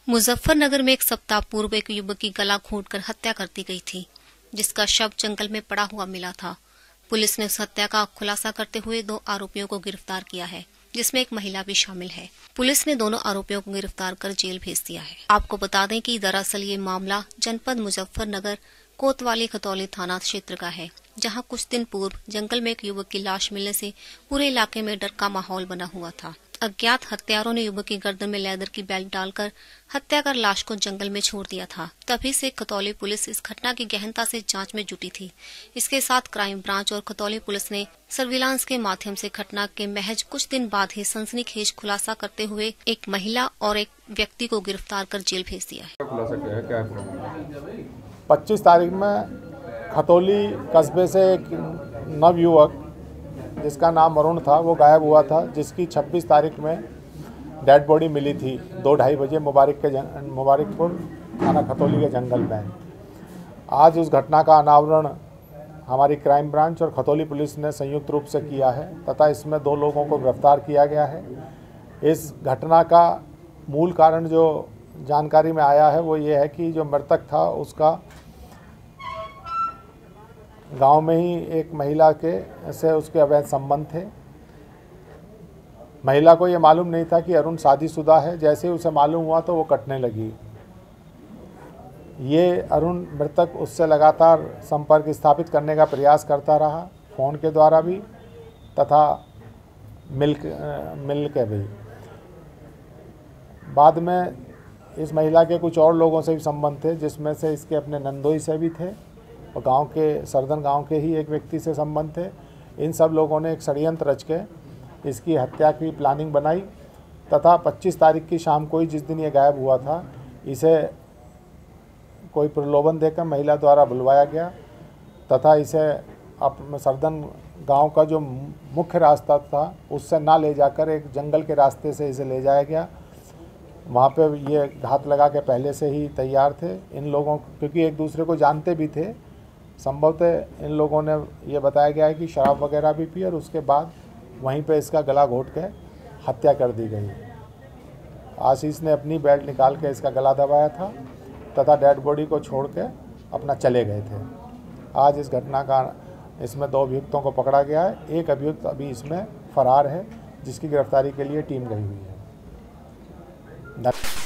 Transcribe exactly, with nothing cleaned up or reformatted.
मुजफ्फरनगर में एक सप्ताह पूर्व एक युवक की गला घोंटकर हत्या कर दी गई थी, जिसका शव जंगल में पड़ा हुआ मिला था। पुलिस ने उस हत्या का खुलासा करते हुए दो आरोपियों को गिरफ्तार किया है, जिसमें एक महिला भी शामिल है। पुलिस ने दोनों आरोपियों को गिरफ्तार कर जेल भेज दिया है। आपको बता दें कि दरअसल ये मामला जनपद मुजफ्फरनगर कोतवाली खतौली थाना क्षेत्र का है, जहां कुछ दिन पूर्व जंगल में एक युवक की लाश मिलने से पूरे इलाके में डर का माहौल बना हुआ था। अज्ञात हत्यारों ने युवक की गर्दन में लेदर की बेल्ट डालकर हत्या कर लाश को जंगल में छोड़ दिया था। तभी से खतौली पुलिस इस घटना की गहनता से जांच में जुटी थी। इसके साथ क्राइम ब्रांच और खतौली पुलिस ने सर्विलांस के माध्यम से घटना के महज कुछ दिन बाद ही सनसनीखेज खुलासा करते हुए एक महिला और एक व्यक्ति को गिरफ्तार कर जेल भेज दिया है। पच्चीस तारीख में खतौली कस्बे से एक नव युवक जिसका नाम अरुण था वो गायब हुआ था, जिसकी छब्बीस तारीख में डेड बॉडी मिली थी दो ढाई बजे मुबारक के मुबारकपुर थाना खतौली के जंगल में। आज उस घटना का अनावरण हमारी क्राइम ब्रांच और खतौली पुलिस ने संयुक्त रूप से किया है तथा इसमें दो लोगों को गिरफ्तार किया गया है। इस घटना का मूल कारण जो जानकारी में आया है वो ये है कि जो मृतक था उसका गांव में ही एक महिला के से उसके अवैध संबंध थे। महिला को ये मालूम नहीं था कि अरुण शादीशुदा है। जैसे ही उसे मालूम हुआ तो वो कटने लगी। ये अरुण मृतक उससे लगातार संपर्क स्थापित करने का प्रयास करता रहा, फ़ोन के द्वारा भी तथा मिल मिल के भी। बाद में इस महिला के कुछ और लोगों से भी संबंध थे, जिसमें से इसके अपने नंदोई से भी थे और गांव के सरदन गांव के ही एक व्यक्ति से संबंध थे। इन सब लोगों ने एक षड्यंत्र रच के इसकी हत्या की प्लानिंग बनाई तथा पच्चीस तारीख की शाम को ही, जिस दिन ये गायब हुआ था, इसे कोई प्रलोभन देकर महिला द्वारा बुलवाया गया तथा इसे अपने सरदन गांव का जो मुख्य रास्ता था उससे ना ले जाकर एक जंगल के रास्ते से इसे ले जाया गया। वहाँ पे ये घात लगा के पहले से ही तैयार थे। इन लोगों क्योंकि एक दूसरे को जानते भी थे, संभवतः इन लोगों ने ये बताया गया है कि शराब वगैरह भी पी और उसके बाद वहीं पे इसका गला घोंट के हत्या कर दी गई। आशीष ने अपनी बेल्ट निकाल के इसका गला दबाया था तथा डेड बॉडी को छोड़ के अपना चले गए थे। आज इस घटना का इसमें दो अभियुक्तों को पकड़ा गया है। एक अभियुक्त अभी इसमें फरार है, जिसकी गिरफ्तारी के लिए टीम गई हुई है।